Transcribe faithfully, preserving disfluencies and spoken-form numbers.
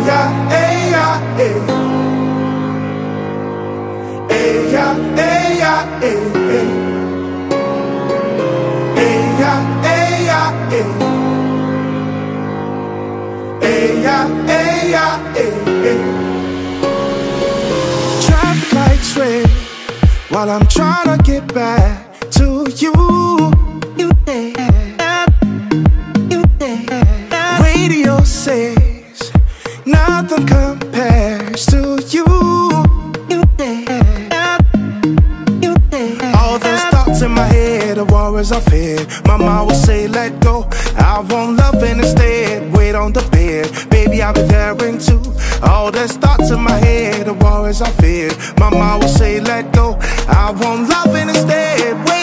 yeah, hey, yeah, hey. Hey, yeah, hey, yeah, hey, hey. Hey, yeah, hey, yeah, hey. Hey, yeah, hey, yeah, hey, hey. Traffic lights red while I'm trying to get back to you. You there, you there. Radio says nothing compares to you. You there, you there. All those thoughts in my head are worries I fear. My mom will say let go, I want loving instead. Wait on the bed, baby I'll be there in two. All those thoughts in my head are worries I fear. My mom will say let go, I want loving instead. Wait